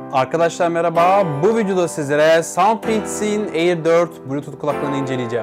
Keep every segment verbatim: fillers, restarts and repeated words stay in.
Arkadaşlar merhaba. Bu videoda sizlere Soundpeats'in Air dört Bluetooth kulaklığını inceleyeceğim.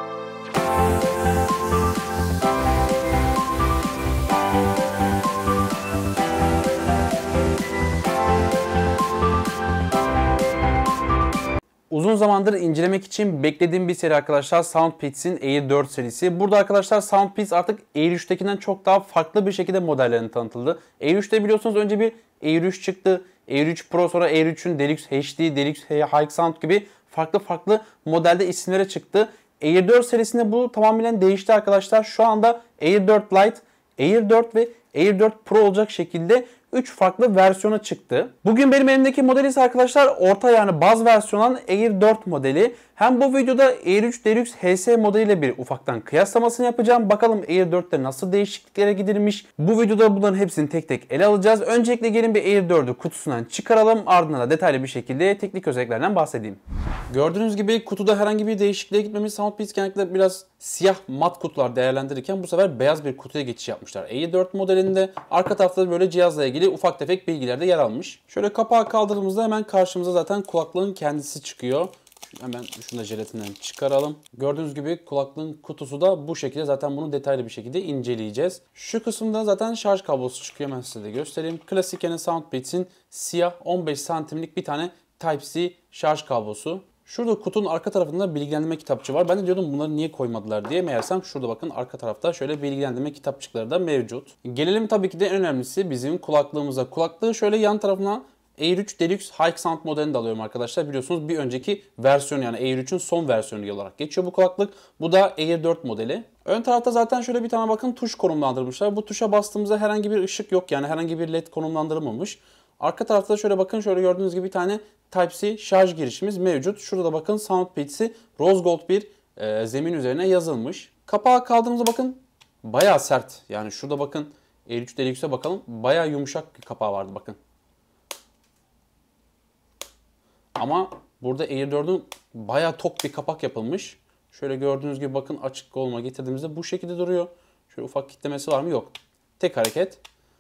Uzun zamandır incelemek için beklediğim bir seri arkadaşlar Soundpeats'in Air dört serisi. Burada arkadaşlar Soundpeats artık Air üç'tekinden çok daha farklı bir şekilde modellerini tanıtıldı. Air üç'te biliyorsunuz önce bir Air üç çıktı. Air üç Pro, sonra Air üçün Deluxe H D, Deluxe High Sound gibi farklı farklı modelde isimlere çıktı. Air dört serisinde bu tamamen değişti arkadaşlar. Şu anda Air dört Lite, Air dört ve Air dört Pro olacak şekilde üç farklı versiyona çıktı. Bugün benim elimdeki model ise arkadaşlar orta yani baz versiyon olan Air dört modeli. Hem bu videoda Air üç Deluxe H S modeliyle bir ufaktan kıyaslamasını yapacağım. Bakalım Air dörtte nasıl değişikliklere gidilmiş. Bu videoda bunların hepsini tek tek ele alacağız. Öncelikle gelin bir Air dördü kutusundan çıkaralım. Ardından da detaylı bir şekilde teknik özelliklerinden bahsedeyim. Gördüğünüz gibi kutuda herhangi bir değişikliğe gitmemiş. Soundpeats genellikle biraz siyah mat kutular değerlendirirken bu sefer beyaz bir kutuya geçiş yapmışlar. Air dört modelinde arka tarafta böyle cihazla ilgili ufak tefek bilgiler de yer almış. Şöyle kapağı kaldırdığımızda hemen karşımıza zaten kulaklığın kendisi çıkıyor. Hemen şunu da jelatinden çıkaralım. Gördüğünüz gibi kulaklığın kutusu da bu şekilde. Zaten bunu detaylı bir şekilde inceleyeceğiz. Şu kısımda zaten şarj kablosu çıkıyor. Ben size de göstereyim. Klasik yani Soundpeats'in siyah on beş santimlik bir tane Type-C şarj kablosu. Şurada kutunun arka tarafında bilgilendirme kitapçığı var. Ben de diyordum bunları niye koymadılar diye. Meğersem şurada bakın arka tarafta şöyle bilgilendirme kitapçıkları da mevcut. Gelelim tabii ki de en önemlisi bizim kulaklığımıza. Kulaklığı şöyle yan tarafına Air üç Deluxe High Sound modelini de alıyorum arkadaşlar. Biliyorsunuz bir önceki versiyon yani Air üçün son versiyonu olarak geçiyor bu kulaklık. Bu da Air dört modeli. Ön tarafta zaten şöyle bir tane bakın tuş konumlandırmışlar. Bu tuşa bastığımızda herhangi bir ışık yok yani herhangi bir led konumlandırılmamış. Arka tarafta şöyle bakın şöyle gördüğünüz gibi bir tane Type-C şarj girişimiz mevcut. Şurada da bakın Soundpeats'i rose gold bir e, zemin üzerine yazılmış. Kapağı kaldığımızda bakın bayağı sert. Yani şurada bakın Air üç Deluxe'e bakalım. Bayağı yumuşak bir kapağı vardı bakın. Ama burada Air dördün bayağı tok bir kapak yapılmış. Şöyle gördüğünüz gibi bakın açık olma getirdiğimizde bu şekilde duruyor. Şöyle ufak kitlemesi var mı? Yok. Tek hareket.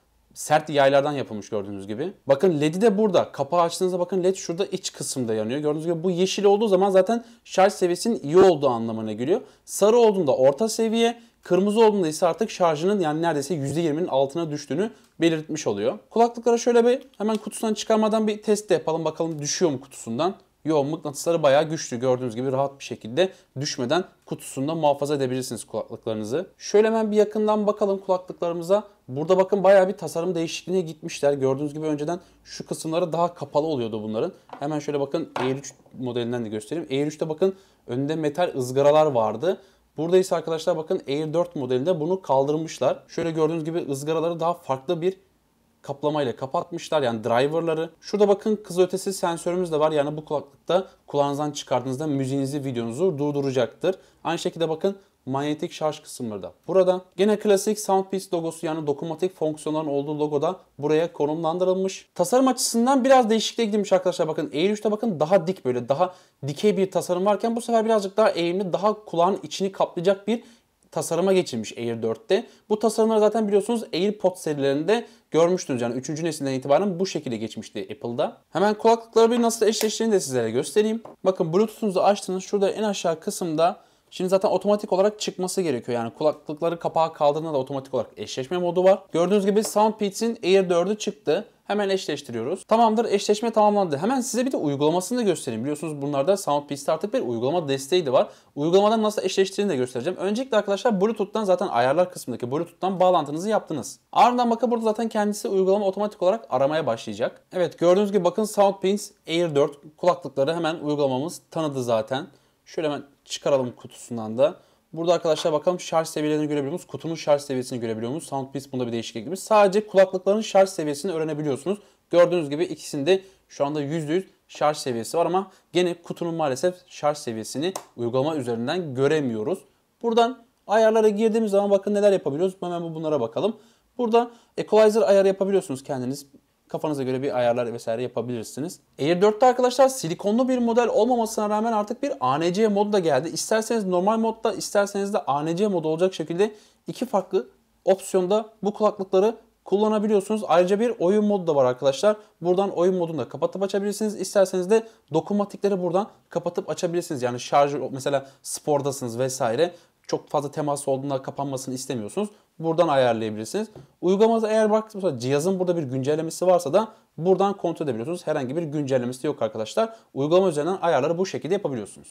Sert yaylardan yapılmış gördüğünüz gibi. Bakın ledi de burada. Kapağı açtığınızda bakın led şurada iç kısımda yanıyor. Gördüğünüz gibi bu yeşil olduğu zaman zaten şarj seviyesinin iyi olduğu anlamına geliyor. Sarı olduğunda orta seviye, kırmızı olduğunda ise artık şarjının yani neredeyse yüzde yirminin altına düştüğünü belirtmiş oluyor. Kulaklıkları şöyle bir hemen kutusundan çıkarmadan bir test de yapalım. Bakalım düşüyor mu kutusundan? Yok, mıknatısları bayağı güçlü. Gördüğünüz gibi rahat bir şekilde düşmeden kutusunda muhafaza edebilirsiniz kulaklıklarınızı. Şöyle hemen bir yakından bakalım kulaklıklarımıza. Burada bakın bayağı bir tasarım değişikliğine gitmişler. Gördüğünüz gibi önceden şu kısımları daha kapalı oluyordu bunların. Hemen şöyle bakın Air üç modelinden de göstereyim. Air üçte bakın önünde metal ızgaralar vardı. Burada ise arkadaşlar bakın Air dört modelinde bunu kaldırmışlar. Şöyle gördüğünüz gibi ızgaraları daha farklı bir kaplamayla kapatmışlar yani driverları. Şurada bakın kızılötesi sensörümüz de var. Yani bu kulaklıkta kulağınızdan çıkardığınızda müziğinizi, videonuzu durduracaktır. Aynı şekilde bakın manyetik şarj kısımları da burada. Gene klasik Soundpeats logosu yani dokunmatik fonksiyonların olduğu logo da buraya konumlandırılmış. Tasarım açısından biraz değişikliğe gidilmiş arkadaşlar. Bakın Air üçte bakın daha dik böyle daha dikey bir tasarım varken bu sefer birazcık daha eğimli, daha kulağın içini kaplayacak bir tasarıma geçilmiş Air dörtte. Bu tasarımları zaten biliyorsunuz AirPods serilerinde görmüştünüz. Yani üçüncü nesilden itibaren bu şekilde geçmişti Apple'da. Hemen kulaklıkları bir nasıl eşleştiğini de sizlere göstereyim. Bakın Bluetooth'unuzu açtığınız şurada en aşağı kısımda şimdi zaten otomatik olarak çıkması gerekiyor. Yani kulaklıkları kapağı kaldırdığında da otomatik olarak eşleşme modu var. Gördüğünüz gibi Soundpeats'in Air dördü çıktı. Hemen eşleştiriyoruz. Tamamdır, eşleşme tamamlandı. Hemen size bir de uygulamasını da göstereyim. Biliyorsunuz bunlarda Soundpeats'te artık bir uygulama desteği de var. Uygulamadan nasıl eşleştiğini de göstereceğim. Öncelikle arkadaşlar Bluetooth'tan zaten ayarlar kısmındaki Bluetooth'tan bağlantınızı yaptınız. Ardından bakın burada zaten kendisi uygulama otomatik olarak aramaya başlayacak. Evet, gördüğünüz gibi bakın Soundpeats Air dört kulaklıkları hemen uygulamamız tanıdı zaten. Şöyle hemen çıkaralım kutusundan da. Burada arkadaşlar bakalım şarj seviyelerini görebiliyor musunuz? Kutunun şarj seviyesini görebiliyor musunuz? Soundpeats bunda bir değişiklik gibi. Sadece kulaklıkların şarj seviyesini öğrenebiliyorsunuz. Gördüğünüz gibi ikisinde şu anda yüzde yüz şarj seviyesi var ama gene kutunun maalesef şarj seviyesini uygulama üzerinden göremiyoruz. Buradan ayarlara girdiğimiz zaman bakın neler yapabiliyoruz. Hemen bunlara bakalım. Burada equalizer ayarı yapabiliyorsunuz kendiniz. Kafanıza göre bir ayarlar vesaire yapabilirsiniz. Air dörtte arkadaşlar silikonlu bir model olmamasına rağmen artık bir A N C modu da geldi. İsterseniz normal modda, isterseniz de A N C modu olacak şekilde iki farklı opsiyonda bu kulaklıkları kullanabiliyorsunuz. Ayrıca bir oyun modu da var arkadaşlar. Buradan oyun modunu da kapatıp açabilirsiniz. İsterseniz de dokunmatikleri buradan kapatıp açabilirsiniz. Yani şarj, mesela spordasınız vesaire. Çok fazla temas olduğunda kapanmasını istemiyorsunuz. Buradan ayarlayabilirsiniz. Uygulamada eğer baktığınızda cihazın burada bir güncellemesi varsa da buradan kontrol edebiliyorsunuz. Herhangi bir güncellemesi yok arkadaşlar. Uygulama üzerinden ayarları bu şekilde yapabiliyorsunuz.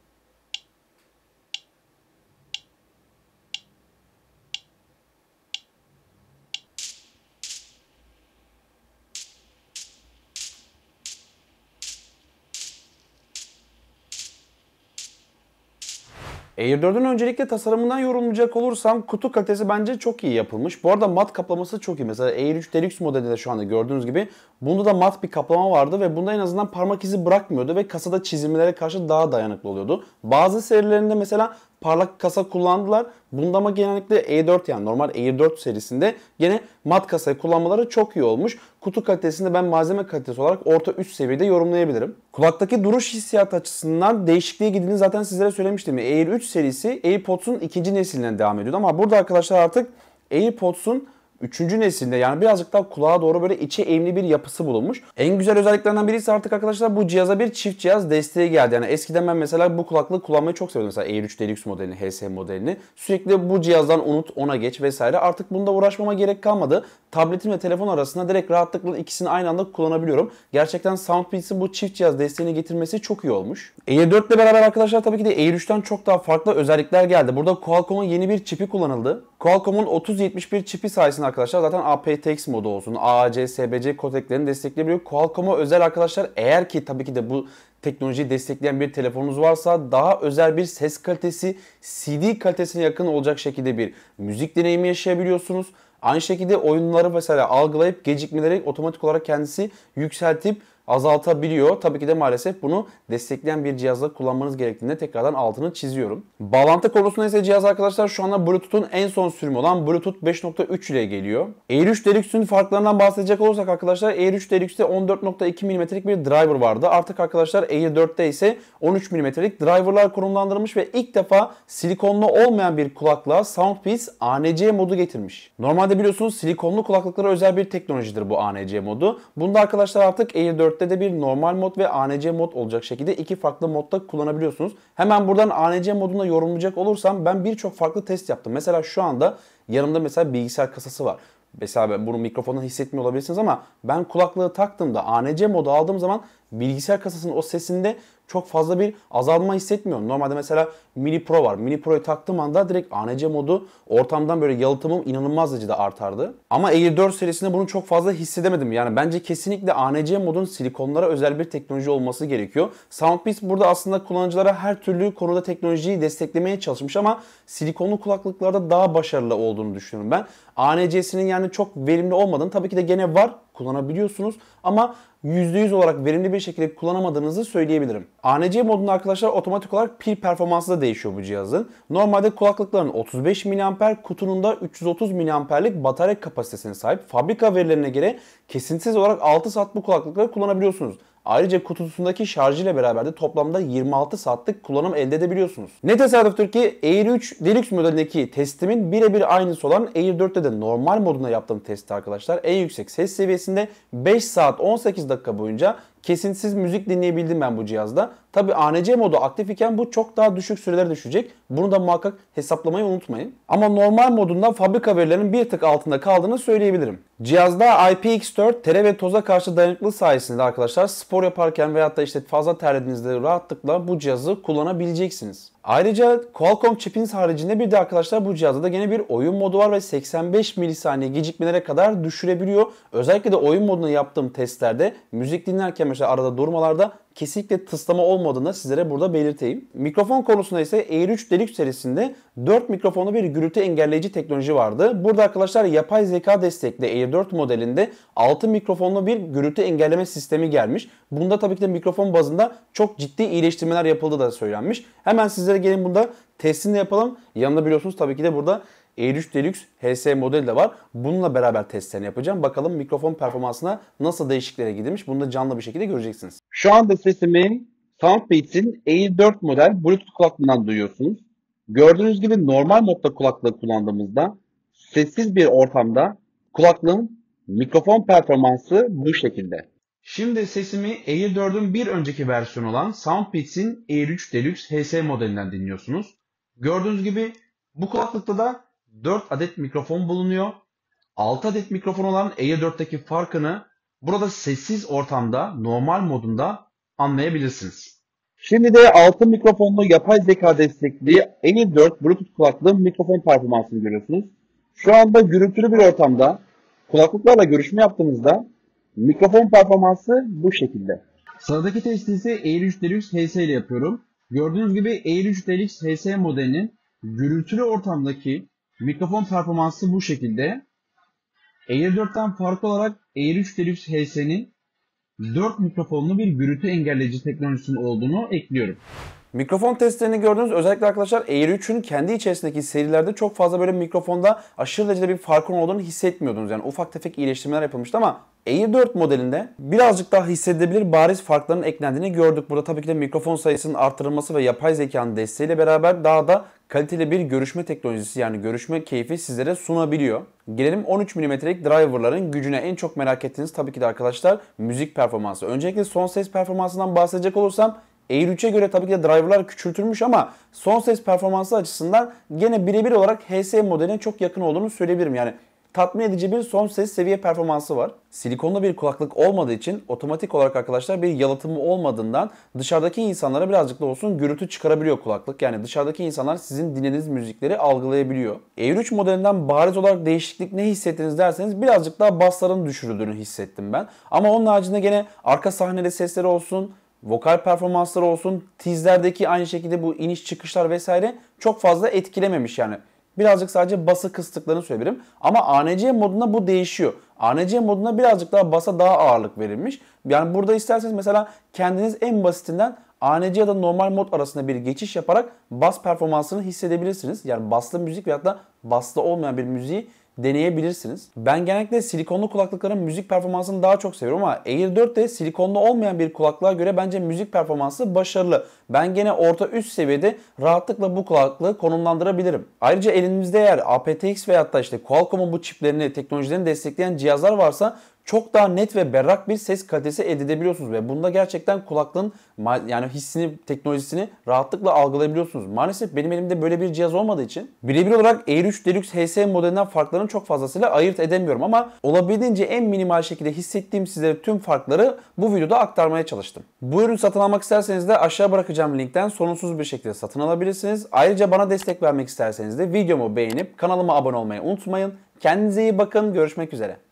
Air dördün öncelikle tasarımından yorumlayacak olursam kutu kalitesi bence çok iyi yapılmış. Bu arada mat kaplaması çok iyi. Mesela Air üç Deluxe modelinde şu anda gördüğünüz gibi bunda da mat bir kaplama vardı ve bunda en azından parmak izi bırakmıyordu ve kasada çizilmelere karşı daha dayanıklı oluyordu. Bazı serilerinde mesela parlak kasa kullandılar. Bunda ama genellikle E dört, yani normal Air dört serisinde gene mat kasayı kullanmaları çok iyi olmuş. Kutu kalitesinde ben malzeme kalitesi olarak orta üst seviyede yorumlayabilirim. Kulaktaki duruş hissiyatı açısından değişikliğe gidildiğini zaten sizlere söylemiştim. Air üç serisi AirPods'un ikinci nesilinden devam ediyordu ama burada arkadaşlar artık AirPods'un üçüncü nesilde, yani birazcık daha kulağa doğru böyle içe eğimli bir yapısı bulunmuş. En güzel özelliklerinden birisi artık arkadaşlar bu cihaza bir çift cihaz desteği geldi. Yani eskiden ben mesela bu kulaklığı kullanmayı çok seviyordum. Mesela Air üç Deluxe modelini, H S modelini. Sürekli bu cihazdan unut, ona geç vesaire. Artık bunda uğraşmama gerek kalmadı. Tabletim ve telefon arasında direkt rahatlıkla ikisini aynı anda kullanabiliyorum. Gerçekten Soundpeace'in bu çift cihaz desteğini getirmesi çok iyi olmuş. Air dört ile beraber arkadaşlar tabii ki de Air üçten çok daha farklı özellikler geldi. Burada Qualcomm'un yeni bir çipi kullanıldı. Qualcomm'un otuz yetmiş bir çipi sayesinde arkadaşlar zaten A P T X modu olsun, A A C, S B C kodeklerini destekleyebiliyor. Qualcomm'a özel arkadaşlar, eğer ki tabii ki de bu teknolojiyi destekleyen bir telefonunuz varsa daha özel bir ses kalitesi, C D kalitesine yakın olacak şekilde bir müzik deneyimi yaşayabiliyorsunuz. Aynı şekilde oyunları mesela algılayıp gecikmeleri otomatik olarak kendisi yükseltip azaltabiliyor. Tabii ki de maalesef bunu destekleyen bir cihazla kullanmanız gerektiğinde tekrardan altını çiziyorum. Bağlantı konusunda ise cihaz arkadaşlar şu anda Bluetooth'un en son sürümü olan Bluetooth beş nokta üç ile geliyor. Air üç Deluxe'ün farklarından bahsedecek olursak arkadaşlar, Air üç Deluxe'de on dört nokta iki milimetrelik bir driver vardı. Artık arkadaşlar Air dörtte ise on üç milimetrelik driverlar konumlandırılmış ve ilk defa silikonlu olmayan bir kulaklığa Soundpeace A N C modu getirmiş. Normalde biliyorsunuz silikonlu kulaklıklara özel bir teknolojidir bu A N C modu. Bunda arkadaşlar artık Air dörtte de bir normal mod ve A N C mod olacak şekilde iki farklı modda kullanabiliyorsunuz. Hemen buradan A N C modunu yorumlayacak olursam ben birçok farklı test yaptım. Mesela şu anda yanımda mesela bilgisayar kasası var. Mesela ben bunu mikrofondan hissetmiyor olabilirsiniz ama ben kulaklığı taktığımda A N C modu aldığım zaman bilgisayar kasasının o sesinde çok fazla bir azalma hissetmiyorum. Normalde mesela Mini Pro var. Mini Pro'yu taktığım anda direkt A N C modu ortamdan böyle yalıtımım inanılmaz derecede artardı. Ama Air dört serisinde bunu çok fazla hissedemedim. Yani bence kesinlikle A N C modun silikonlara özel bir teknoloji olması gerekiyor. Soundpeace burada aslında kullanıcılara her türlü konuda teknolojiyi desteklemeye çalışmış ama silikonlu kulaklıklarda daha başarılı olduğunu düşünüyorum ben. A N C'sinin yani çok verimli olmadığını, tabii ki de gene var, kullanabiliyorsunuz ama yüzde yüz olarak verimli bir şekilde kullanamadığınızı söyleyebilirim. A N C modunda arkadaşlar otomatik olarak pil performansı da değişiyor bu cihazın. Normalde kulaklıkların otuz beş miliamper, kutunun da üç yüz otuz miliamperlik batarya kapasitesine sahip. Fabrika verilerine göre kesintisiz olarak altı saat bu kulaklıkları kullanabiliyorsunuz. Ayrıca kutusundaki şarjıyla beraber de toplamda yirmi altı saatlik kullanım elde edebiliyorsunuz. Ne tesadüftür ki Air üç Deluxe modelindeki testimin birebir aynısı olan Air dörtte de normal modunda yaptığım testi arkadaşlar en yüksek ses seviyesinde beş saat on sekiz dakika boyunca kesintisiz müzik dinleyebildim ben bu cihazda. Tabi A N C modu aktif iken bu çok daha düşük sürelere düşecek. Bunu da muhakkak hesaplamayı unutmayın. Ama normal modunda fabrika verilerinin bir tık altında kaldığını söyleyebilirim. Cihazda I P X dört tere ve toza karşı dayanıklı sayesinde arkadaşlar spor yaparken veyahut da işte fazla terlediğinizde rahatlıkla bu cihazı kullanabileceksiniz. Ayrıca Qualcomm çipiniz haricinde bir de arkadaşlar bu cihazda da gene bir oyun modu var ve seksen beş milisaniye gecikmelere kadar düşürebiliyor. Özellikle de oyun modunu yaptığım testlerde müzik dinlerken mesela arada durmalarda kesinlikle tıslama olmadığını sizlere burada belirteyim. Mikrofon konusunda ise Air üç Deluxe serisinde dört mikrofonlu bir gürültü engelleyici teknoloji vardı. Burada arkadaşlar yapay zeka destekli Air dört modelinde altı mikrofonlu bir gürültü engelleme sistemi gelmiş. Bunda tabii ki de mikrofon bazında çok ciddi iyileştirmeler yapıldığı da söylenmiş. Hemen sizlere gelin bunda testini yapalım. Yanında biliyorsunuz tabii ki de burada Air üç Deluxe H S modeli de var. Bununla beraber testlerini yapacağım. Bakalım mikrofon performansına nasıl değişikliklere gidilmiş. Bunu da canlı bir şekilde göreceksiniz. Şu anda sesimi Soundpeace'in Air dört model Bluetooth kulaklığından duyuyorsunuz. Gördüğünüz gibi normal modda kulaklığı kullandığımızda sessiz bir ortamda Kulaklığın mikrofon performansı bu şekilde. Şimdi sesimi Air dördün bir önceki versiyonu olan Soundpeaks'in Air üç Deluxe H S modelinden dinliyorsunuz. Gördüğünüz gibi bu kulaklıkta da dört adet mikrofon bulunuyor. altı adet mikrofon olan Air dörtteki farkını burada sessiz ortamda normal modunda anlayabilirsiniz. Şimdi de altı mikrofonlu yapay zeka destekli Air dört Bluetooth kulaklığın mikrofon performansını görüyorsunuz. Şu anda gürültülü bir ortamda kulaklıklarla görüşme yaptığınızda mikrofon performansı bu şekilde. Sıradaki testi ise Air üç Deluxe H S ile yapıyorum. Gördüğünüz gibi Air üç Deluxe H S modelinin gürültülü ortamdaki mikrofon performansı bu şekilde. Air dörtten farklı olarak Air üç Deluxe H S'nin dört mikrofonlu bir gürültü engelleyici teknolojisinin olduğunu ekliyorum. Mikrofon testlerini gördüğünüz özellikle arkadaşlar Air üçün kendi içerisindeki serilerde çok fazla böyle mikrofonda aşırı derecede bir farkın olduğunu hissetmiyordunuz. Yani ufak tefek iyileştirmeler yapılmıştı ama Air dört modelinde birazcık daha hissedilebilir bariz farkların eklendiğini gördük. Burada tabii ki de mikrofon sayısının artırılması ve yapay zekanın desteğiyle beraber daha da kaliteli bir görüşme teknolojisi yani görüşme keyfi sizlere sunabiliyor. Gelelim on üç milimetrelik driverların gücüne. En çok merak ettiğiniz tabii ki de arkadaşlar müzik performansı. Öncelikle son ses performansından bahsedecek olursam Air üçe göre tabii ki de driverlar küçültülmüş ama son ses performansı açısından gene birebir olarak H S modeline çok yakın olduğunu söyleyebilirim. Yani tatmin edici bir son ses seviye performansı var. Silikonlu bir kulaklık olmadığı için otomatik olarak arkadaşlar bir yalıtımı olmadığından dışarıdaki insanlara birazcık da olsun gürültü çıkarabiliyor kulaklık. Yani dışarıdaki insanlar sizin dinlediğiniz müzikleri algılayabiliyor. Air üç modelinden bariz olarak değişiklik ne hissettiniz derseniz birazcık daha bassların düşürüldüğünü hissettim ben. Ama onun haricinde gene arka sahnede sesleri olsun, vokal performansları olsun, tizlerdeki aynı şekilde bu iniş çıkışlar vesaire çok fazla etkilememiş yani. Birazcık sadece bası kıstıklarını söyleyebilirim. Ama A N C modunda bu değişiyor. A N C modunda birazcık daha basa daha ağırlık verilmiş. Yani burada isterseniz mesela kendiniz en basitinden A N C ya da normal mod arasında bir geçiş yaparak bas performansını hissedebilirsiniz. Yani baslı müzik veyahut da baslı olmayan bir müziği deneyebilirsiniz. Ben genellikle silikonlu kulaklıkların müzik performansını daha çok seviyorum ama Air dört de silikonlu olmayan bir kulaklığa göre bence müzik performansı başarılı. Ben gene orta üst seviyede rahatlıkla bu kulaklığı konumlandırabilirim. Ayrıca elimizde eğer A P T X veyahut da işte Qualcomm'un bu çiplerini, teknolojilerini destekleyen cihazlar varsa çok daha net ve berrak bir ses kalitesi elde edebiliyorsunuz ve bunda gerçekten kulaklığın yani hissini, teknolojisini rahatlıkla algılayabiliyorsunuz. Maalesef benim elimde böyle bir cihaz olmadığı için birebir olarak Air üç Deluxe H S modelinden farklarını çok fazlasıyla ayırt edemiyorum ama olabildiğince en minimal şekilde hissettiğim sizlere tüm farkları bu videoda aktarmaya çalıştım. Bu ürünü satın almak isterseniz de aşağı bırakacağım linkten sorunsuz bir şekilde satın alabilirsiniz. Ayrıca bana destek vermek isterseniz de videomu beğenip kanalıma abone olmayı unutmayın. Kendinize iyi bakın. Görüşmek üzere.